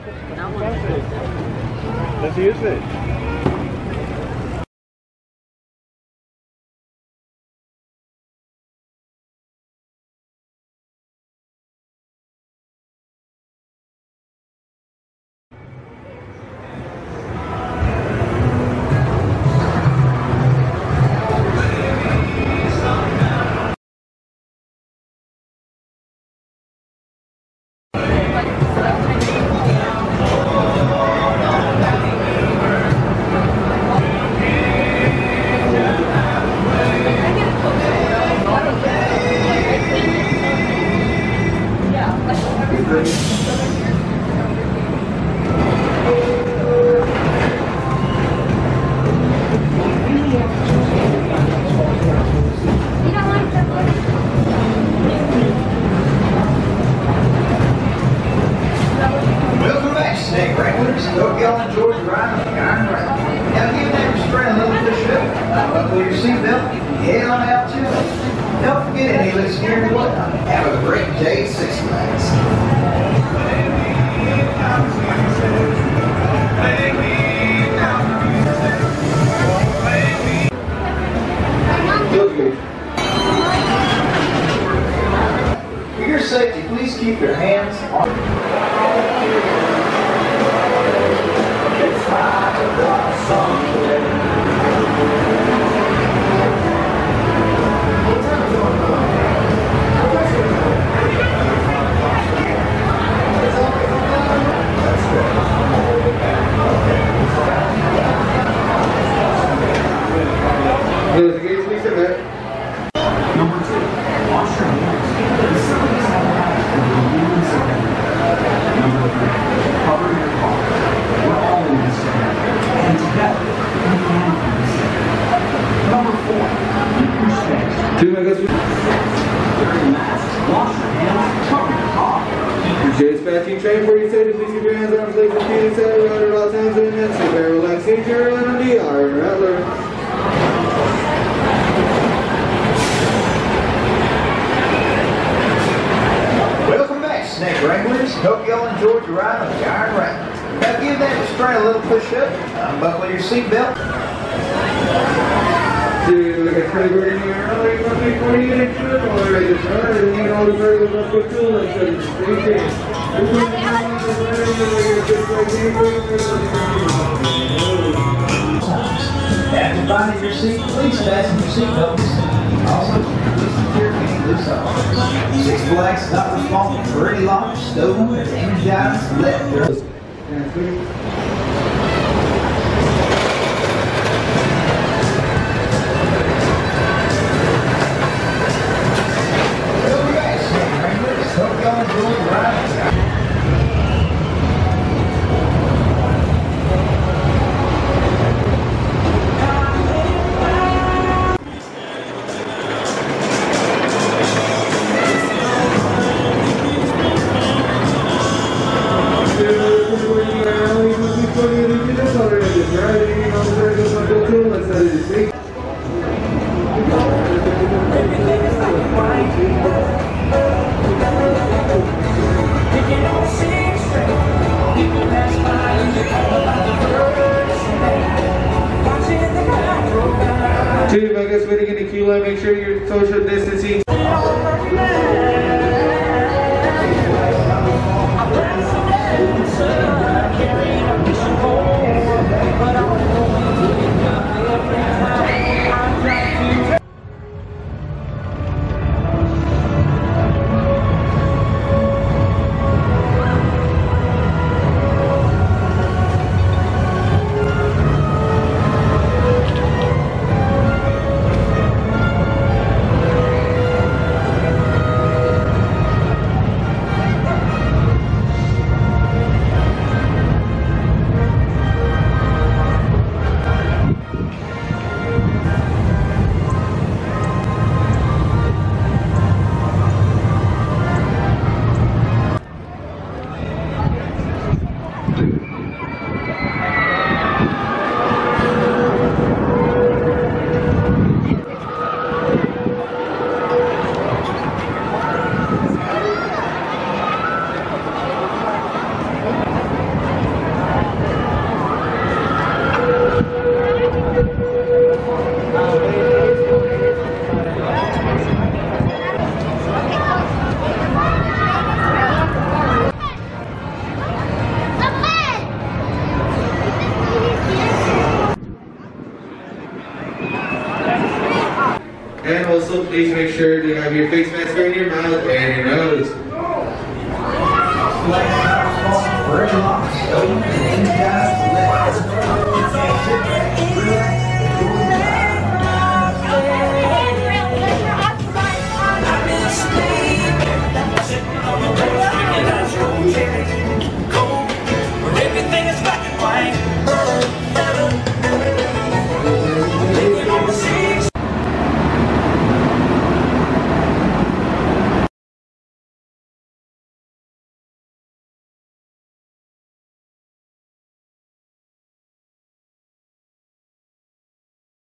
Let's use it. Welcome back, Snake Rattlers. Hope y'all enjoyed the ride on the Iron Rattler. Now give that restraint a little push up. Buckle your seatbelt. Head on out to it. Don't forget any loose gear and whatnot. Have a great day at Six Flags. For your safety, please keep your hands on. Number 2, wash your hands. Facilities have had for years and Number 3, cover your car. We're all in this together, and together we can do this. Number 4, keep your space. 2 megas. Wearing masks, wash your hands, cover your car. Your dispatching train for you said to please keep your hands on place and feet etc. at all times during that. So bear relaxation, you're on the Iron Rattler. Welcome back, Snake Wranglers. Hope y'all enjoyed your ride on the Iron Rattler. Now give that restraint a little push up. Unbuckle your seatbelt. Dude, like a pretty bird in here. Oh, you're going to be 40 minutes to it. Or I just run it and you all the birds are going to put too. Like, so it's the same thing. After finding your seat, please fasten your seatbelts. Also, please secure any loose items. Six Flags is not responsible for any lost, stolen, or damaged items left or hope y'all enjoy the ride. Two, I guess waiting in the queue line, make sure you're social distancing. And also, please make sure to have your face mask in your mouth and your nose. Very lots.